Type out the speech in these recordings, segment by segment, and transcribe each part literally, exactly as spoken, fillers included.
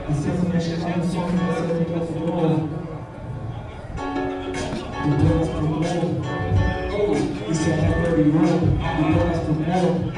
Licença, minha chegada, só que você é microfone. Do Thomas pro mundo. Oh, isso é rapper e roll. Do Thomas pro mundo.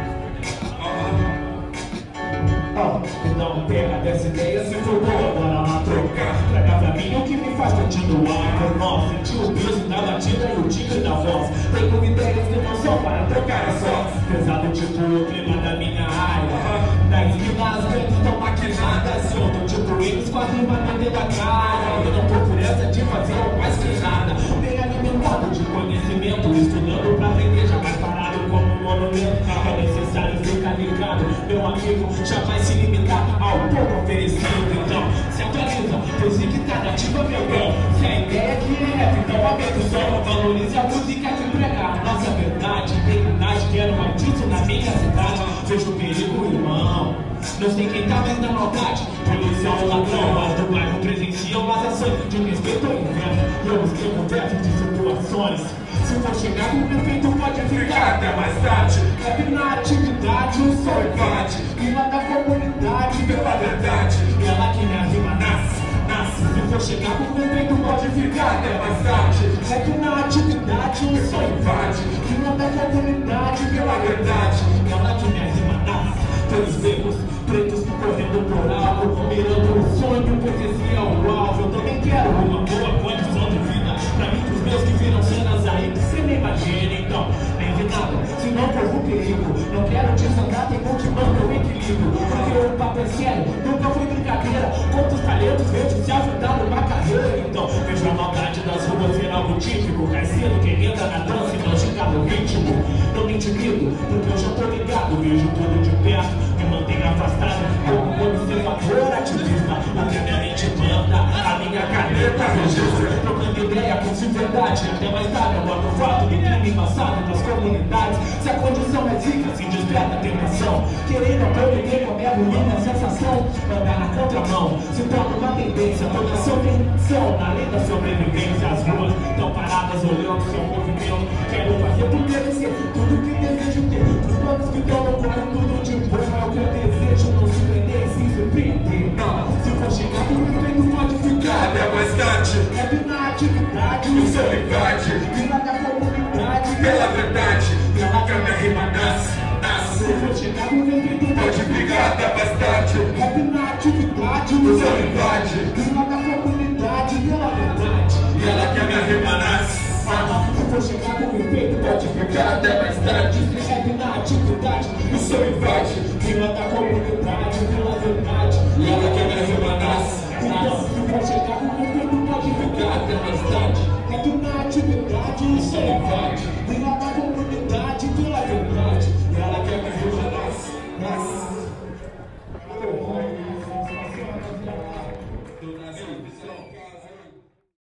Oh, então pega dessa ideia, se for boa, bora lá trocar. Traga pra mim o que me faz continuar. Por nós, sentir o peso da batida e o timbre da voz. Tenho ideias que não são para trocar a só. Pesado tipo o clima da minha área. Das esquinas grandes tão maquinadas. Eu tô tipo eles com a rima dentro da cara. Eu não tô por essa de fazer mais que nada. Bem alimentado de conhecimento, estudando pra aprender, jamais parado como um monumento. É necessário ficar ligado, meu amigo, jamais se limitar ao pouco oferecido. Então, se atualiza, pois que tá nativa, meu bom. Se a ideia que é rap, então aumenta o som. Valorize a música que prega a nossa verdade. Dignidade, quero mais disso na minha cidade. Vejo o perigo, irmão. Não sei quem tá vendo a maldade. Policial ou ladrão, mas do bairro presenciam as ações de respeito ao inverno. Eu escrevo versos de situações. Se for chegar com o prefeito, pode ficar até mais tarde. Rap na atividade, o sol invade. Rima da comunidade, pela verdade. E é lá que minha rima nasce, nasce. Se for chegar com o prefeito, pode ficar até mais tarde. Rap na atividade, o sol invade. Rima da comunidade, pela verdade. E é lá que minha rima nasce. Pelos becos, pretos correndo por alto, mirando o sonho, pois esse é o alvo. Eu também quero uma boa condição de vida pra mim, pros meus que viram cenas aí que você nem imagina. Então, nem vi nada, se não for o perigo. Não quero te sondar, tem cultivando meu equilíbrio. Porque o papo é sério, nunca foi brincadeira. Quantos talentos vejo se ajudar numa carreira. Então, vejo a maldade das ruas ser algo típico. Cai cedo quem entra na dança e não chega no ritmo. Não me intimido, porque eu já tô ligado. Vejo tudo de perto, me mantenho afastado. Como um observador ativista, o que minha mente manda, a minha caneta registra. Trocando ideia, com se verdade. Até mais tarde eu boto o fato do crime passado das comunidades. Se a condição é zica, se desperta a tentação. Querendo aprender com a minha ruína sensação. Andar na contramão, se torna uma tendência. Toda subvenção, na lei da sobrevivência. As ruas estão paradas olhando seu movimento. Quero fazer por merecer tudo que desejo ter. Os planos que estão no corpo, tudo de bom é o que eu desejo. Não se prender, se surpreender. Não, se for chegar por perfeito, pode ficar até mais tarde. Rap na atividade, o seu invade. Rima da comunidade, pela verdade. Pela que a minha rima nasce, nasce. Se for chegar por perfeito, pode ficar até mais tarde. Rap na atividade, o seu invade. Rima da comunidade, pela verdade. E ela que a minha rima nasce. Se for chegar com o efeito, pode ficar até mais tarde. Rap na atividade, o seu invade. Rima da comunidade, pela verdade. E ela que a minha rima nasce. Então, se for chegar com o efeito, pode ficar até mais tarde. Rap na atividade, o seu invade.